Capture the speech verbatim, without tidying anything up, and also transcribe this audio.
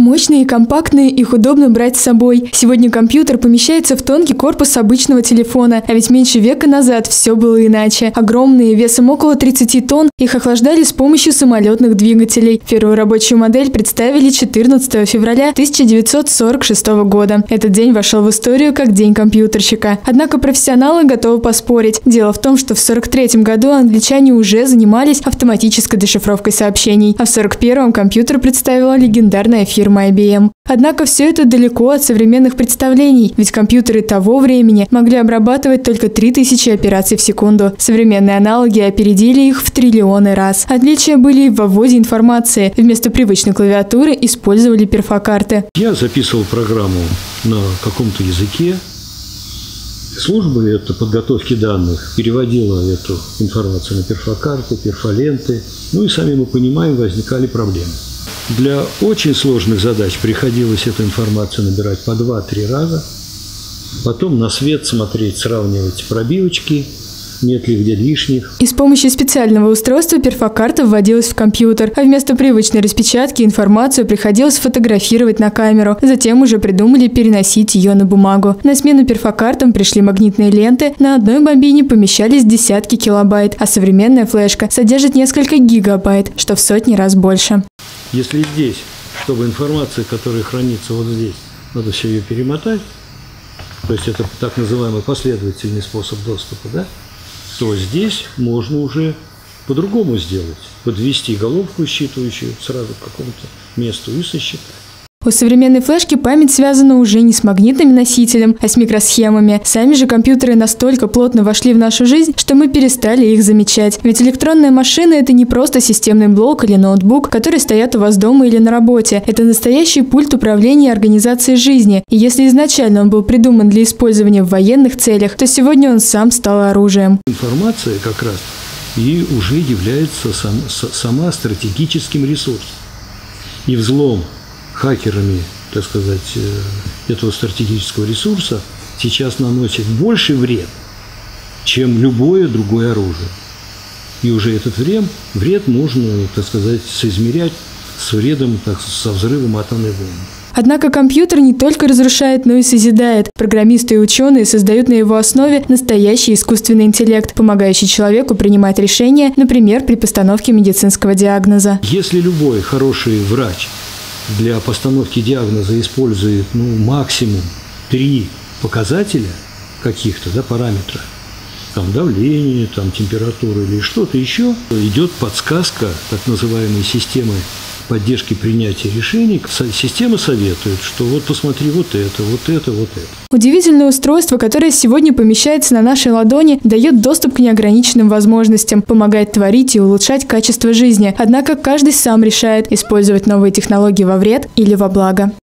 Мощные и компактные, их удобно брать с собой. Сегодня компьютер помещается в тонкий корпус обычного телефона, а ведь меньше века назад все было иначе. Огромные, весом около тридцати тонн, их охлаждали с помощью самолетных двигателей. Первую рабочую модель представили четырнадцатого февраля тысяча девятьсот сорок шестого года. Этот день вошел в историю как День компьютерщика. Однако профессионалы готовы поспорить. Дело в том, что в сорок третьем году англичане уже занимались автоматической дешифровкой сообщений, а в сорок первом компьютер представила легендарная фирма ай би эм. Однако все это далеко от современных представлений, ведь компьютеры того времени могли обрабатывать только три тысячи операций в секунду. Современные аналоги опередили их в триллионы раз. Отличия были и в вводе информации. Вместо привычной клавиатуры использовали перфокарты. Я записывал программу на каком-то языке. Служба это подготовки данных переводила эту информацию на перфокарты, перфоленты. Ну и сами мы понимаем, возникали проблемы. Для очень сложных задач приходилось эту информацию набирать по два-три раза, потом на свет смотреть, сравнивать пробивочки, нет ли где лишних. И с помощью специального устройства перфокарта вводилась в компьютер, а вместо привычной распечатки информацию приходилось фотографировать на камеру. Затем уже придумали переносить ее на бумагу. На смену перфокартам пришли магнитные ленты. На одной бобине помещались десятки килобайт, а современная флешка содержит несколько гигабайт, что в сотни раз больше. Если здесь, чтобы информация, которая хранится вот здесь, надо все ее перемотать, то есть это так называемый последовательный способ доступа, да, то здесь можно уже по-другому сделать. Подвести головку считывающую сразу к какому-то месту и сосчитать. У современной флешки память связана уже не с магнитным носителем, а с микросхемами. Сами же компьютеры настолько плотно вошли в нашу жизнь, что мы перестали их замечать. Ведь электронная машина – это не просто системный блок или ноутбук, которые стоят у вас дома или на работе. Это настоящий пульт управления и организации жизни. И если изначально он был придуман для использования в военных целях, то сегодня он сам стал оружием. Информация как раз и уже является сам, сама стратегическим ресурсом. И взлом хакерами, так сказать, этого стратегического ресурса сейчас наносит больше вред, чем любое другое оружие. И уже этот вред, вред можно, так сказать, соизмерять с вредом, так, со взрывом атомной бомбы. Однако компьютер не только разрушает, но и созидает. Программисты и ученые создают на его основе настоящий искусственный интеллект, помогающий человеку принимать решения, например, при постановке медицинского диагноза. Если любой хороший врач для постановки диагноза использует ну, максимум три показателя каких-то, да, параметра, там давление, там температура или что-то еще, идет подсказка так называемой системы поддержки принятия решений. Система советует, что вот посмотри вот это, вот это, вот это. Удивительное устройство, которое сегодня помещается на нашей ладони, дает доступ к неограниченным возможностям, помогает творить и улучшать качество жизни. Однако каждый сам решает, использовать новые технологии во вред или во благо.